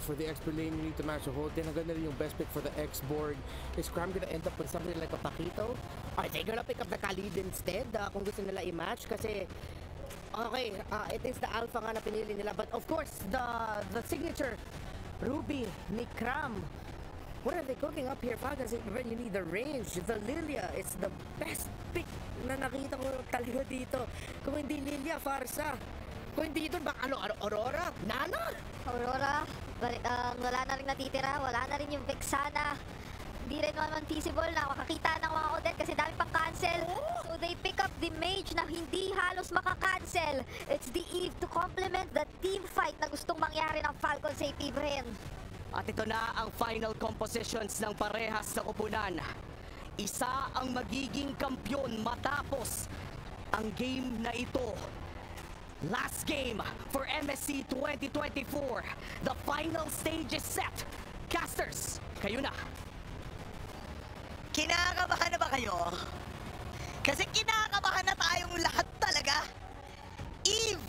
for the X lane, you need to match the hold. Then gonna rin yung best pick for the X board. Is Cram gonna end up with something like a Paquito? Are they gonna pick up the Khalid instead? Kung gusto nila i-match? Kasi, okay, it is the Alpha nga na pinili nila. But of course, the signature Ruby ni Cram. What are they cooking up here? Kasi you need the range. The Lilia is the best pick na nakita ko talaga dito. Kung hindi Lilia, Farsa. Kung hindi doon, baka Aurora? Nana? Aurora, wala na rin natitira. Wala na rin yung Vexana. Hindi rin naman feasible na makakita ng mga Odette kasi dami pang cancel. So they pick up the Mage na hindi halos makakancel. It's the Eve to complement the team fight na gustong mangyari ng Falcon sa Ibren. At ito na ang final compositions ng parehas na kupunan. Isa ang magiging kampyon matapos ang game na ito. Last game for MSC 2024. The final stage is set. Casters, kayo na. Kinakabahan na ba kayo? Kasi kinakabahan na tayong lahat talaga. Eve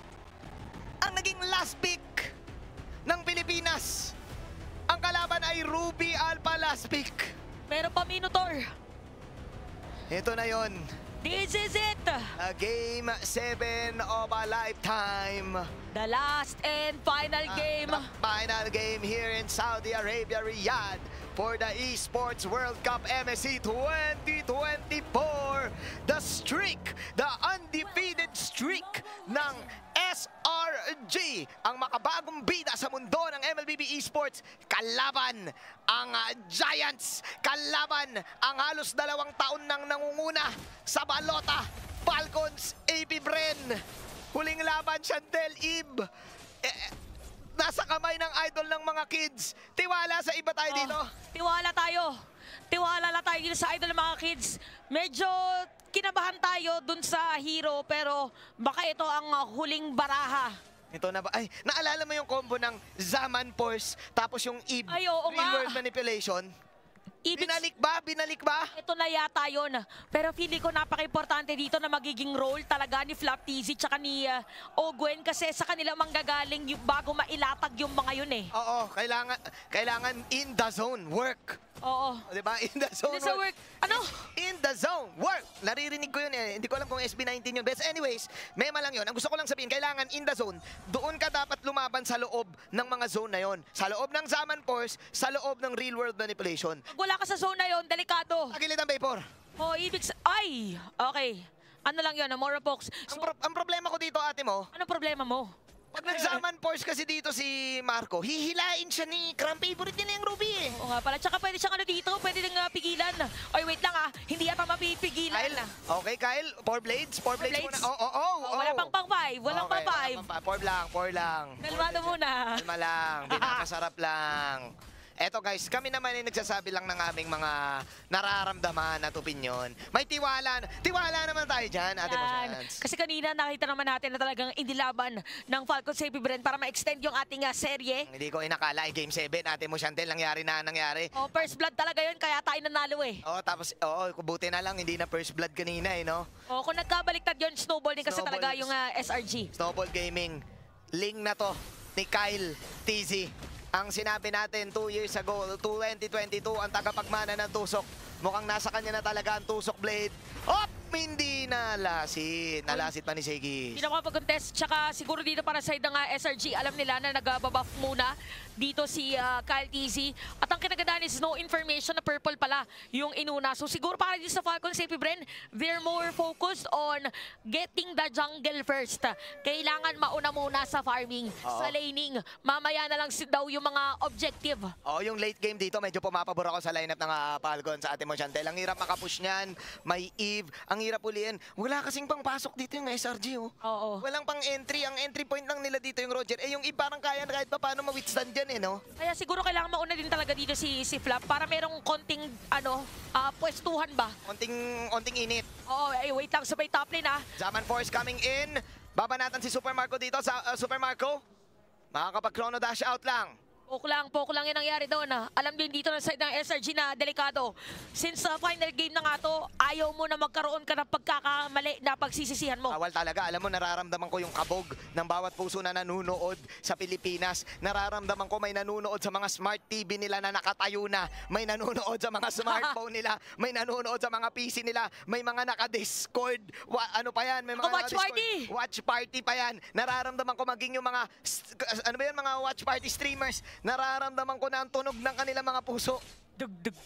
ang naging last pick ng Pilipinas. Ang kalaban ay Ruby Alpha last pick. Meron pa Minotaur. Ito na yon. This is it! Game 7 of a lifetime. The last and final game. The final game here in Saudi Arabia, Riyadh, for the Esports World Cup MSC 2024. The streak, the undefeated streak ng SRG, ang makabagong bida sa mundo ng MLBB Esports, kalaban ang Giants, kalaban ang halos 2 taon nang nangunguna sa balota, Falcons, AP Bren. Huling laban, Chantel, Eve. Nasa kamay ng idol ng mga kids. Tiwala sa iba tayo dito. Tiwala tayo. Tiwala lang tayo dito sa idol ng mga kids. Medyo kinabahan tayo dun sa hero pero baka ito ang huling baraha. Ito na ba? Ay, naalala mo yung combo ng Zaman Force tapos yung Eve, Ay, oo Real nga. World Manipulation? Ibig Binalik ba? ito na yata yun. Pero feeling ko napaka-importante dito na magiging role talaga ni Flap TZ tsaka ni Ogwen kasi sa kanila manggagaling yung bago mailatag yung mga yun eh. Oo, kailangan in the zone, work. Oo. Di ba? In the zone, Hindi sa work. Ano? In the zone, work. Naririnig ko yun eh. Hindi ko alam kung SB19 yun. But anyways, mema lang yun. Ang gusto ko lang sabihin, kailangan in the zone, doon ka dapat lumaban sa loob ng mga zone na yun. Sa loob ng Zaman Force, sa loob ng Real World Manipulation. Pag wala ka sa zone na yun, delikado. Agilid ang Vapor. Oh, ay! Okay. Ano lang yun, Mora Fox. So, Ang problema ko dito, ate mo, ano problema mo? pag nag-Zaman Force kasi dito si Marco, hihilain siya ni Cram. Favorite niya na yung Ruby eh. Oo nga pala. Tsaka pwede siyang ano dito, pwede nang pigilan. Oy, wait lang hindi yata mapipigilan. Kyle, okay Kyle, 4 blades? 4 blades muna. blades? Oo. Wala pang 5. Walang Okay, pang 5. 4 lang. Kalmado muna. Kalma lang, pinakasarap lang. Eto guys, kami naman ay nagsasabi lang ng aming mga nararamdaman at opinyon. May tiwala naman tayo dyan, ate mo Shans. Kasi kanina nakita naman natin na talagang indilaban ng Falcon Safety Brand para ma-extend yung ating serye. Hindi ko inakala, Game 7, ate mo Chantel, nangyari. Oh, first blood talaga yun, kaya tayo nanalo eh. Tapos, buti na lang, hindi na first blood kanina eh, no? Oh, kung nagkabaliktad yun, snowball din kasi Snowball. talaga yung SRG. Snowball Gaming, link na to ni Kyle TZ. Ang sinabi natin 2 years ago, 2022, ang tagapagmana ng tusok. Mukhang nasa kanya na talaga ang tusok blade. Hindi nalasit. Nalasit pa ni Segi. Hindi na makapag-contest. Tsaka siguro dito para side ng SRG, alam nila na nag-buff muna dito si Kyle TZ. At ang kinagandaan is no information na purple pala yung inuna. So siguro para dito sa Falcon Safety Brand, they're more focused on getting the jungle first. Kailangan mauna muna sa farming, sa laning. Mamaya na lang daw yung mga objective. Yung late game dito, medyo pumapabor ako sa lineup ng Falcon sa ating mo Chantel. Ang hirap makapush niyan. May Eve. Ang hirap uliin. Wala kasing pangpasok dito yung SRG, oh. Oo. Walang pang entry. Ang entry point lang nila dito yung Roger. Yung Eve parang kaya kahit pa paano ma-withstand yan, eh, no? Kaya siguro kailangan mauna din talaga dito si Flap para merong konting, pwestuhan ba? Onting init. Oo, wait lang. Sabay top lane, Zaman Force coming in. Babanatan si Super Marco dito sa Super Marco. Makakapag-chrono dash out lang. Poke lang yung nangyari doon. Alam din dito na side ng SRG na delikado. Since final game na nga to, ayaw mo na magkaroon ka ng pagkakamali na pagsisisihan mo. Bawal talaga. Alam mo, nararamdaman ko yung kabog ng bawat puso na nanunood sa Pilipinas. Nararamdaman ko may nanunood sa mga smart TV nila na nakatayo na. May nanunood sa mga smartphone nila. May nanunood sa mga PC nila. May mga naka-Discord. Ano pa yan? May mga Watch party! Watch party pa yan. Nararamdaman ko maging yung mga, ano ba yan, mga watch party streamers. Nararamdaman ko na ang tunog ng kanilang mga puso. Dug.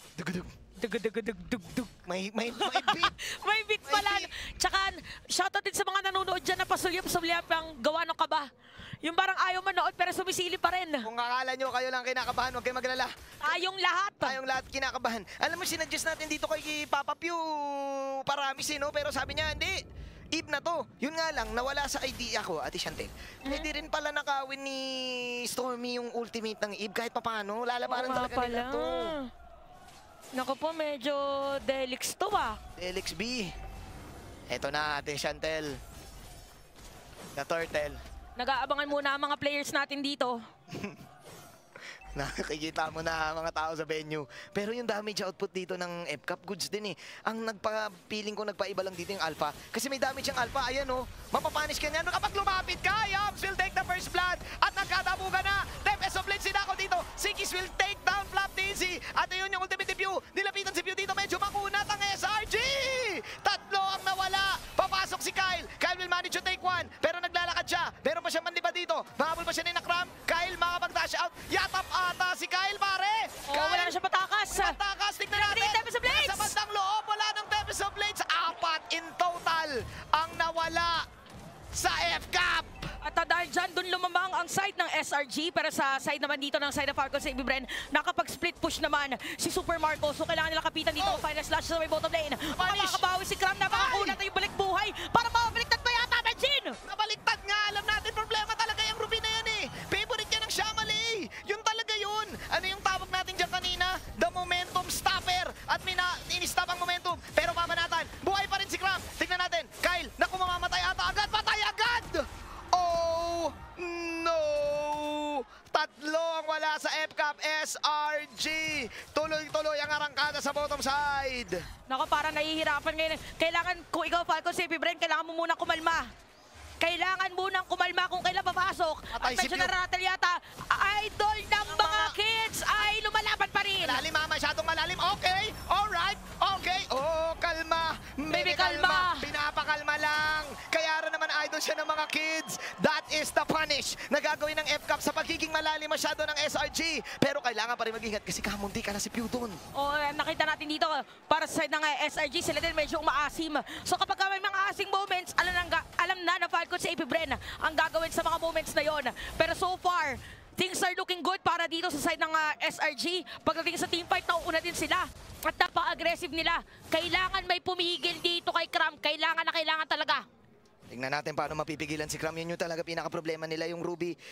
May beat. May beat pala. beat. Tsaka, shoutout din sa mga nanonood dyan na pasulyap-sulyap ang gawa ng kaba. Yung parang ayaw manood pero sumisili pa rin. Kung akala nyo kayo lang kinakabahan, huwag kayo maglala. Tayong lahat. Tayong lahat kinakabahan. Alam mo, sinadjust natin dito kay Papa Pew Paramis, no? Pero sabi niya, hindi. Eve na to. Yun nga lang, nawala sa idea ko, Ate Chantel. Hindi rin pala nakawin ni Stormy yung ultimate ng Eve kahit papano. Lalabanan talaga nila to. Naku po, medyo Delix to ah. Delix B. Eto na, Ate Chantel. The Turtle. Nag-aabangan muna ang mga players natin dito. Nakikita mo na mga tao sa venue. Pero yung damage output dito ng FCAP, goods din eh. Ang nagpa-feeling ko nagpaiba lang dito yung Alpha. Kasi may damage yung Alpha. Ayan oh, mapapanish ka niyan. Kapag lumapit ka, Yams will take the first blood. At nagkatabugan na. Tempest of Blitz sinako dito. Sikis will take down Flap TZ. At ayun yung ultimate view. Nilapitan si View dito. Medyo makunat ang SRG. Tatlo ang nawala. Papasok si Kyle. Kyle will manage to take one. Pero naglalakad siya. Meron pa siyang mandiba dito. Mahabol pa siya ni Nakram. Kyle makapag-dash out. Yatap ata si Kyle, pare! Oh, wala na siya patakas. Patakas, tignan natin! Tempest of Blades! Sa bandang loob, wala ng Tempest of Blades. 4 in total ang nawala sa FCAP! At dahil dyan, dun lumamang ang side ng SRG. Pero sa side naman dito ng side of Falcons sa Ibibren, nakapag-split push naman si Super Marco. So kailangan nila kapitan dito ang final slash sa may bottom lane. Makakabawi si Cram na makakunat na yung balik buhay para mabaliktad pa yata, Benjin! Nabaliktad nga! Alam natin, problema talaga yung Ruby na yan eh! Favorite niya ng Shamali! Yun talaga yun! Ano yung tawag natin dyan kanina? The momentum stopper! At ini-stop ang momentum. Pero mamanatan, buhay pa rin si Cram. Tignan natin, Kyle, naku mamamatay ata agad! Patay agad! Oh no! Tatlo ang wala sa FCAP SRG. Tuloy-tuloy ang arangkada sa bottom side. Naku, parang nahihirapan ngayon. Kailangan, kung ikaw Falcons sa Ibibren, kailangan mo muna kumalma. Kailangan munang kumalma kung kailan papasok. At medyo naratel yata. Idol ng mga kids ay lumalaban pa rin. Malalim, masyadong malalim. Okay, alright, okay. Oh, kalma. Baby, kalma. Pinapakalma lang. Kaya rin naman idol siya ng mga kids. That is the punish na gagawin ng FCAP sa pagiging malalim masyado ng SRG. Pero kailangan pa rin mag-ingat kasi kamunti ka na si Pewton. O, nakita natin dito, para sa side ng SRG, sila din medyo umaasim. So kapag may mga asing moments, alam na Falcons sa Ibibren ang gagawin sa mga moments na yon. Pero so far, things are looking good para dito sa side ng SRG. Pagdating sa teamfight, nauuna din sila. At napaka-aggressive nila. Kailangan may pumigil dito kay Cram. Kailangan talaga. Tingnan natin paano mapipigilan si Cram. Yun yung talaga pinaka-problema nila. Yung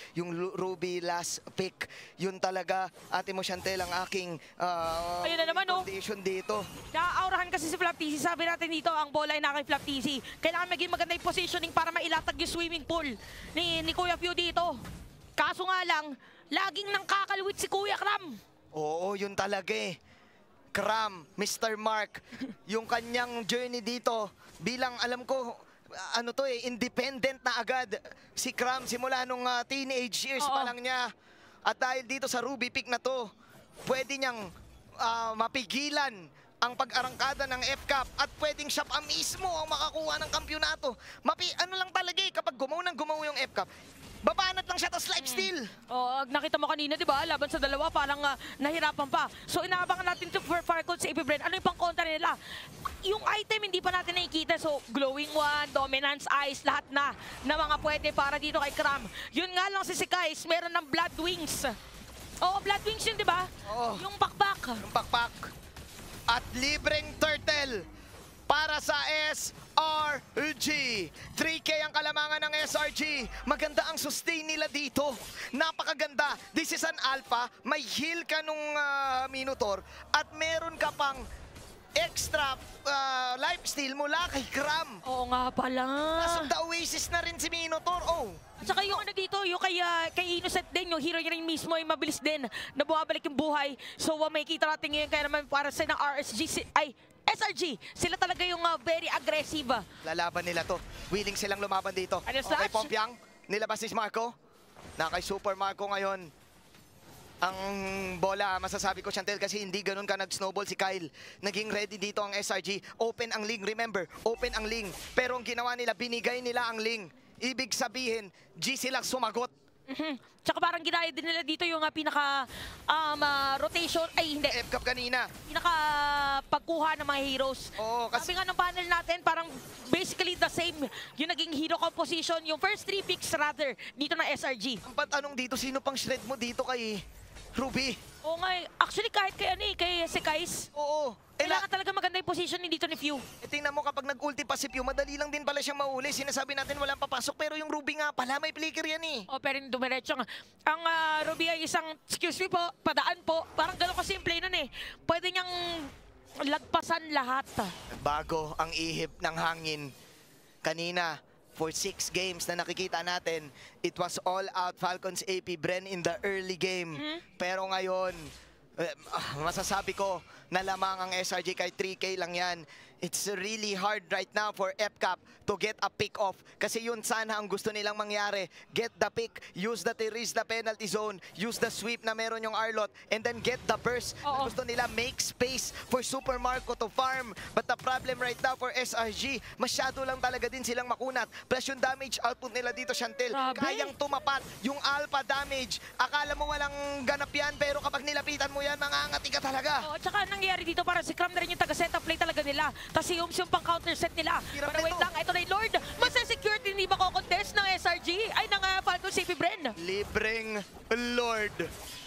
Ruby last pick. Yun talaga, Ate mo Chantel, ang aking ayun na naman, condition dito. Naaurahan kasi si Flap TZ. Sabi natin dito, ang bola ay na kay Flap TZ. Kailangan maging maganda yung positioning para mailatag yung swimming pool ni Kuya Few dito. Kaso nga lang, laging nang kakalwit si Kuya Cram. Oo, yun talaga eh. Cram, Mr. Mark, yung kanyang journey dito, bilang alam ko, ano to eh, independent na agad si Cram simula nung teenage years pa lang niya. At dahil dito sa Ruby pick na to, pwede niyang mapigilan ang pag-arangkada ng FCAP at pwedeng siya pa mismo ang makakuha ng kampyonato. Ano lang talaga eh, kapag gumaw yung FCAP, babanat lang siya, tapos life steal. Nakita mo kanina, di ba? Laban sa dalawa, parang nahirapan pa. So, inaabangan natin ito for Falcons sa Ibibren. Ano yung pang-kontra nila? Yung item, hindi pa natin nakikita. So, Glowing One, Dominance Eyes, lahat na mga pwede para dito kay Cram. Yun nga lang si Kais, meron ng Blood Wings. Blood Wings yun, di ba? Yung pakpak. Yung pakpak. At libreng turtle para sa SRG. 3K ang kalamangan ng SRG. Maganda ang sustain nila dito. Napakaganda. This is an alpha. May heal ka nung Minotaur. At meron ka pang extra lifesteal mula kay Cram. Oo nga pala. Nasa the Oasis na rin si Minotaur. Oh, At saka yung ano dito, yung kay Innocent din, yung hero niya rin mismo ay mabilis din na bumabalik yung buhay. So may kita natin ngayon kaya naman para sa ng SRG, sila talaga yung very aggressive. lalaban nila to. Willing silang lumaban dito. Ano, Okay, Slash? Pompiang, nilabas ni Marco. Na kay Super Marco ngayon. Ang bola, masasabi ko, Chantel, kasi hindi ganun ka nag-snowball si Kyle. Naging ready dito ang SRG. Open ang link, remember, open ang link. Pero ang ginawa nila, binigay nila ang link. Ibig sabihin, G sila sumagot. Tsaka parang ginaya din nila dito yung pinaka rotation, ay hindi, FCAP kanina. pinaka pagkuha ng mga heroes. Oo, kasi Sabi nga ng panel natin, parang basically the same yung naging hero composition, yung first 3 picks rather, dito na SRG. ang patanong dito, sino pang shred mo dito kay Ruby? Oo nga, actually kahit kay Sekais, Oo. kailangan talaga maganda yung positioning dito ni Few. Tingnan mo kapag nag-ulti pa si Pew, madali lang din pala siyang mahuli. Sinasabi natin walang papasok, pero yung Ruby nga pala, may flicker yan eh. O pero yung dumiretso nga. Ang Ruby ay isang, excuse me po, padaan po. Parang gano'n kasimple nun eh. Pwede niyang lagpasan lahat. Bago ang ihip ng hangin. Kanina, for 6 games na nakikita natin, it was all out Falcons AP Bren in the early game. Pero ngayon, masasabi ko na lamang ang SRG kay 3K lang yan. It's really hard right now for FCAP to get a pick off. Kasi yun sana ang gusto nilang mangyari. Get the pick, use the penalty zone, use the sweep na meron yung Arlot, and then get the burst. Na gusto nila make space for Super Marco to farm. But the problem right now for SRG, masyado lang talaga din silang makunat. Plus yung damage output nila dito, Chantel, Grabe. kayang tumapat yung alpha damage. Akala mo walang ganap yan, pero kapag nilapitan mo yan, mangangati ka talaga. O, at saka nangyayari dito para si Cram na rin yung taga-setup play talaga nila. Kasi yung pang-counter set nila. Hirap Pero wait nito. lang, ito na yung Lord. Masasecure hindi ba ko-contest ng SRG? Ay, ng Falcons AP Bren. Libreng Lord.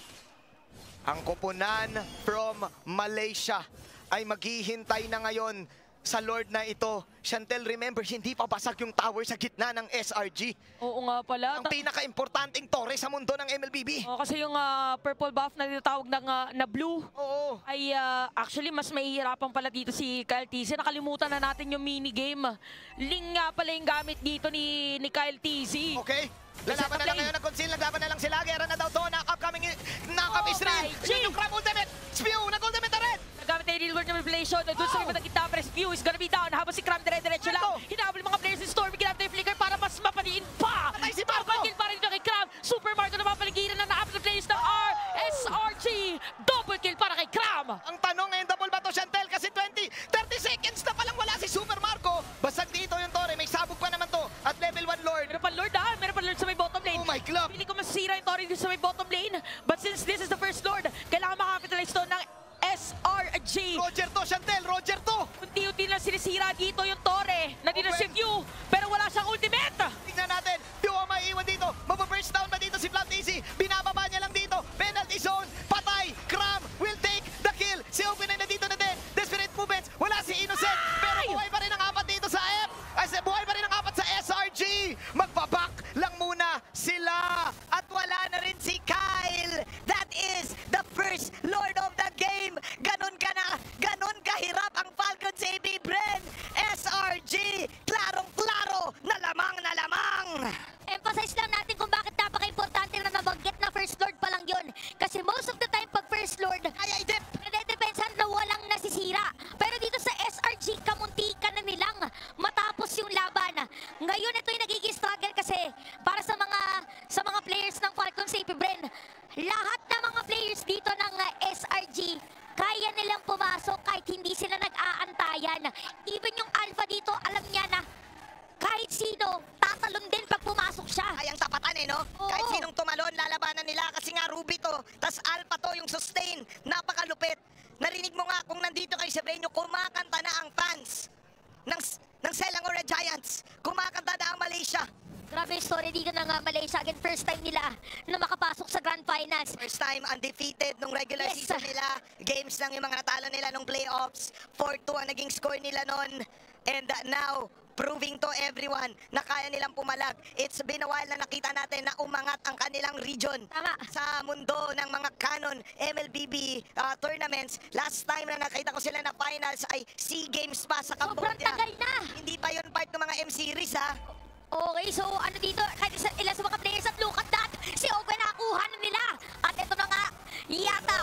Ang koponan from Malaysia ay maghihintay na ngayon sa Lord na ito. Chantel, remember, hindi pa basag yung tower sa gitna ng SRG. Oo nga pala. Ang pinaka-importanting torre sa mundo ng MLBB. O, kasi yung purple buff na tinatawag na blue, Oo. ay actually mas mahihirapan pala dito si Kyle TZ. Nakalimutan na natin yung minigame. Ling nga pala yung gamit dito ni Kyle TZ. Okay. Lalaban na lang ngayon ng Conceal. Naglaban na lang sila. Gera na daw to. Knock-up is real. G. Yung Crab Ultimate. Spew. Nag-ultimate na rin. Nagamit na yung real world manipulation. Doon sa ibang kita, pero Spew is gonna be down. Habang si Cram dire-diretso lang. Hinahabol yung mga players ni Stormy. Ginamit na yung flicker para mas mapaniin pa. Patay si Marco. Double kill pa rin dito kay Cram. Super Marco na mapaligiran na naabot ng players ng SRG. Double kill para kay Cram. Ang tanong ngayon, double ba to, Chantel? Kasi 30 seconds na palang wala si Super Marco. Basag dito yung Torre. May sabog pa naman to. At level 1 Lord. Meron pa Lord meron pa Lord sa may bottom lane. Oh my club. Pili ko masisira yung Torre dito sa may bottom lane. But since this is the first Lord, kailangan makapitalize to ng SRG. Roger to, Chantel. Roger to. Unti-unti lang sinisira dito yung Torre. Nandito si Few, pero wala siyang ultimate. Tingnan natin. Pew ang maiiwan dito. Mababurst down ba dito si Flat Easy? Binababa niya lang dito. Penalty zone. Patay. Cram will take the kill. Si Open ay nandito na din. Desperate movements. Wala si Innocent. Pero buhay pa rin ang apat dito sa F. Buhay pa rin ang apat sa SRG. Magbaback lang muna sila. At wala na rin si Kyle. That is the first Lord of the game. Ganon kahirap ang Falcons AB Bren. SRG. Klarong-klaro. Na lamang. Emphasize lang natin kung bakit napaka-importante na nabanggit na First Lord pa lang yun. Kasi most of the time pag First Lord, Ay, dip. nade-depensan na walang nasisira. Pero dito sa SRG, kamuntikan na nilang matapos yung laban. Ngayon ito yung nagiging struggle kasi para sa mga players ng Falcons AP Bren, lahat ng mga players dito ng SRG, kaya nilang pumasok kahit hindi sila nag-aantayan. Even yung Alpha dito, alam niya na kahit sino, tatalon din pag pumasok siya. Ay, ang tapatan no? Oo. Kahit sinong tumalon, lalabanan nila kasi nga Ruby to. Tas Alpha to, yung sustain. Napakalupit. Narinig mo nga kung nandito kay Sebenyo, kumakanta na ang fans ng Selangor Red Giants. Kumakanta na ang Malaysia. Grabe yung story dito ng Malaysia. Again, first time nila na makapasok sa Grand Finals. First time undefeated nung regular Yes. season nila. Games lang yung mga natalo nila nung playoffs. 4-2 ang naging score nila nun. And now, proving to everyone na kaya nilang pumalag. It's been a while na nakita natin na umangat ang kanilang region Tama. sa mundo ng mga Canon MLBB tournaments. Last time na nakita ko sila na finals ay SEA Games pa sa Sobrang Cambodia. tagal na. Hindi pa yon part ng mga M-Series ha. Okay, so ano dito, kahit ilan sa mga players at look at that, si Ogwe nakakuha na nila. At ito na nga, yata,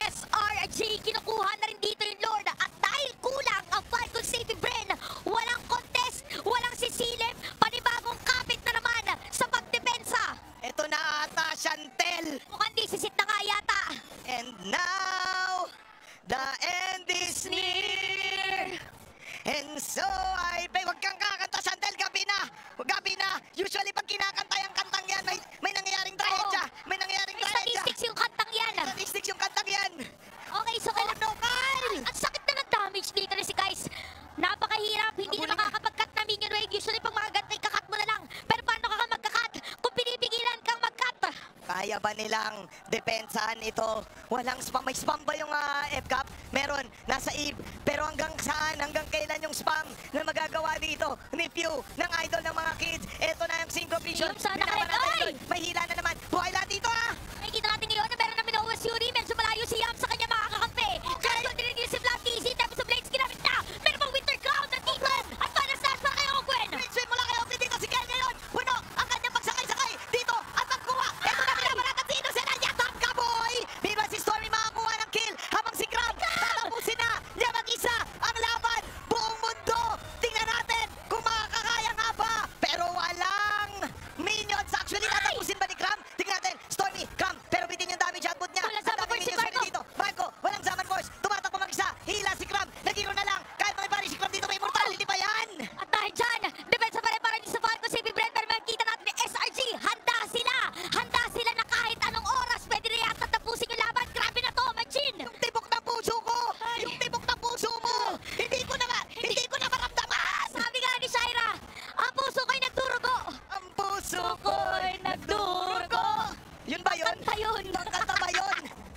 SRG, kinukuha na rin dito yung Lord. At dahil kulang ang Falcon Safety Brain, walang contest, walang sisilip, panibagong kapit na naman sa pagdepensa. Ito na ata, Chantel. Mukhang disisit na nga yata. And now, the end is near. And so, wag kang kakanta, Chantel, gabi na. Gabi na. Usually, pag kinakanta yung kantang yan, may nangyayaring trahedya. May nangyayaring May trahedya. statistics yung kantang yan. Statistics yung kantang yan. Okay, so kailangan... no, Kyle! Ang sakit na ng damage dito ni si Guys. Napakahirap, hindi na makakapag-cut na minion wave. Usually pag mga gantay, kakat mo na lang. Pero paano ka mag-cut kung pinipigilan kang mag-cut? Kaya ba nilang depensahan ito? Walang spam. May spam ba yung FCAP? Meron. Nasa Eve. Pero hanggang saan? Hanggang kailan yung spam na magagawa dito? Ni Pew, ng idol ng mga kids. Ito na yung Synchro Vision. Yung sana Binaban kaya, natin oy! yun. May hila na naman. Buhay lahat dito ha! Nakikita natin ngayon na meron na Minowas Yuri. Medyo malayo si Yam sa kanya makakakampi. Kaya doon din rin si Black TC. Tapos sa Blades ginamit na. Meron pang Winter Cloud na dito. At para sa para kay Ogwen. Great swing mula kay Ogwen dito. Si Ken ngayon. Puno ang kanyang pagsakay-sakay dito. At magkuha. Ito na binabaratan si Innocent. At yatap ka, boy! Meanwhile, si Stormy makakuha ng kill. Habang si Crab tatapusin na. Niya mag-isa ang laban. Buong mundo. Tingnan natin kung makakakaya nga ba. Pero walang minions. Actually, tatapusin ba ni Crab? Tingnan natin. Stormy, Crab. Pero bitin yung damage output niya. Walang Ang Zaman daming Force si minions Marco. dito. Marco, walang Zaman Force. Tumatakbo mag-isa. Hila si Crab. Nagiro na lang. Kahit makipari si Crab dito, may immortality pa yan. At dahil dyan, depensa pa rin para din sa Falcon Safety Brand. Pero makikita natin ni SRG. Handa sila. Handa sila na kahit anong oras. Pwede na yata tapusin yung laban. Grabe na to, Machin. Yung tibok ng puso ko! Yung tibok ng puso mo! Hindi ko na maramdaman! Sabi nga ni Shaira, ang puso ko'y nagdurugo. Ang puso Ko'y nagdurugo. Yun ba yun? Kanta yun. Ang kanta ba yun?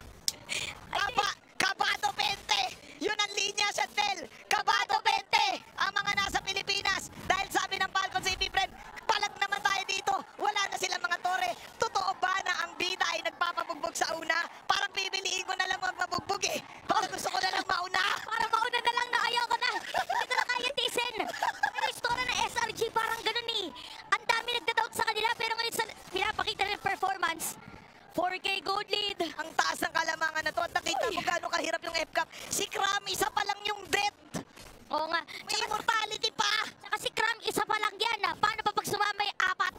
Kabado 20! Yun ang linya, Chantel! Kabado 20! Ang mga nasa Pilipinas, dahil sabi ng Falcon Safety Friend, palag naman tayo dito. Wala na silang mga tore. Totoo ba na ang bida ay nagpapabugbog sa una? Parang pipiliin ko na lang magpabugbog eh. Parang gusto ko na lang mauna. Para mauna na lang na ayaw ko na. Hindi ko na kaya tisin. Pero istorya ng SRG parang ganun eh. Ang dami nagda-doubt sa kanila pero ngayon sa pinapakita ng performance. 4K gold lead. Ang taas ng kalamangan na to at nakita mo gaano kahirap yung FCAP. Si Cram, isa pa lang yung death. Oo nga. May immortality pa. Tsaka si Cram, isa pa lang yan. Paano pa pag sumama yung apat?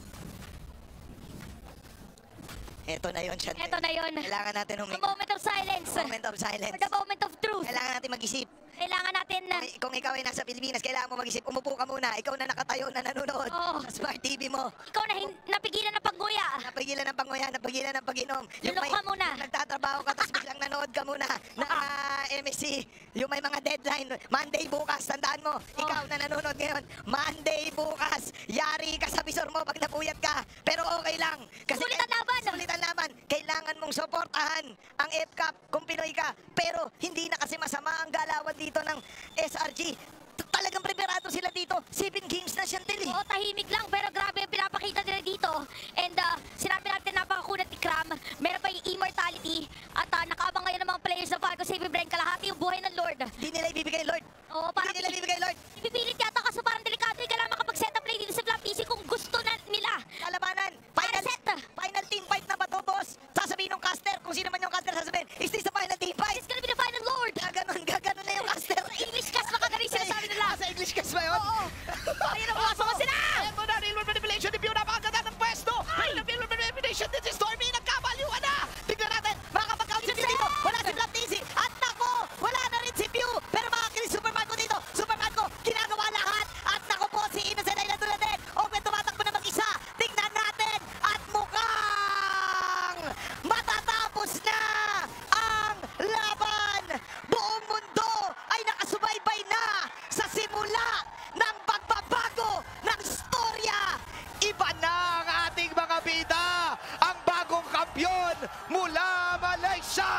Eto na yun, Chantel. Eto na yun. Kailangan natin The huminga. moment of silence. Moment of silence. Or the moment of truth. Kailangan natin mag-isip. Kailangan natin na... Kung ikaw ay nasa Pilipinas, kailangan mo mag-isip. Umupo ka muna. Ikaw na nakatayo na nanonood Oo. sa smart TV mo. Ikaw na napigilan ng pagguya. Napigilan ng panguya, napigilan ng pag-inom. Lulok ka muna. Yung nagtatrabaho ka, tapos biglang nanood ka muna ng MSC. Yung may mga deadline. Monday bukas, tandaan mo. Ikaw na nanonood ngayon. Monday bukas. Yari ka sa visor mo pag napuyat ka. Pero okay lang. Kasi Sulit ang laban. Sulit ang laban. Kailangan mong suportahan ang FCAP kung Pinoy ka. Pero hindi na kasi masama ang galawan dito ng SRG. Talagang preparado sila dito. 7 games na, Chantel. Oo, tahimik lang pero grabe yung pinapakita nila dito. And sinabi natin napakakunat ni Cram. Meron pa yung immortality. At nakaabang ngayon ng mga players ng Falcon Safety Brand. Kalahati yung buhay ng Lord. Di nila ibibigay, Lord. Oo, parang Di nila ibibigay, Lord. ipipilit yata kaso parang delikado. Kailangan makapag-set up play dito sa Black TC kung gusto na nila. Kalabanan. Para set. Final team fight na ba to, boss? Sasabihin ng caster. Kung sino man yung caster, sasabihin, is this the final team fight? It's gonna be the final Lord. Gaganon na yung caster. English cast na kagaling sinasabi nila. Sa English cast ba yun? Oo. Ayun ang pumasok sila. Ito na, real world manipulation. Ni Pew, napakaganda ng pwesto. Real world manipulation. This is Stormy. Nagkabaliwan na. Tignan natin. Makakapag-count si Pew dito. Wala si Black Daisy. At nako, wala na rin si Pew. Pero makakilig Superman ko dito. Superman ko, ginagawa lahat. At nako po, si Innocent ay nandun din. Open, tumatakbo na mag-isa. Tignan natin. At mukhang matatapos na ang laban. Buong mundo ay nakasubaybay na sa simula ng pagbabago ng storya. Iba na ang ating mga bida. Ang bagong kampyon mula Malaysia,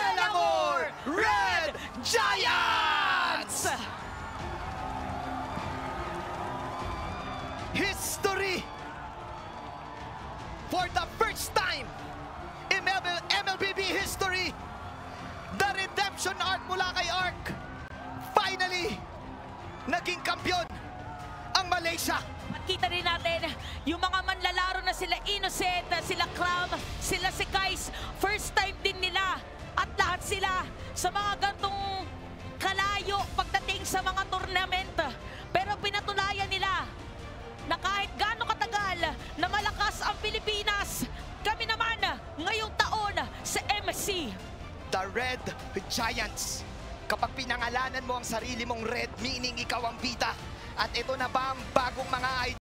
Selangor Red Giants! for the first time in MLBB history, the redemption arc mula kay Arc, finally, naging kampiyon ang Malaysia. At kita rin natin yung mga manlalaro na sila Innocent, sila Clam, sila si Kais. First time din nila at lahat sila sa mga gantong kalayo pagdating sa mga tournament. Pero pinatunayan nila na kahit gaano katagal na malakas ang Pilipinas, kami naman ngayong taon sa MSC. The Red Giants. Kapag pinangalanan mo ang sarili mong red, meaning ikaw ang bida. At ito na ba ang bagong mga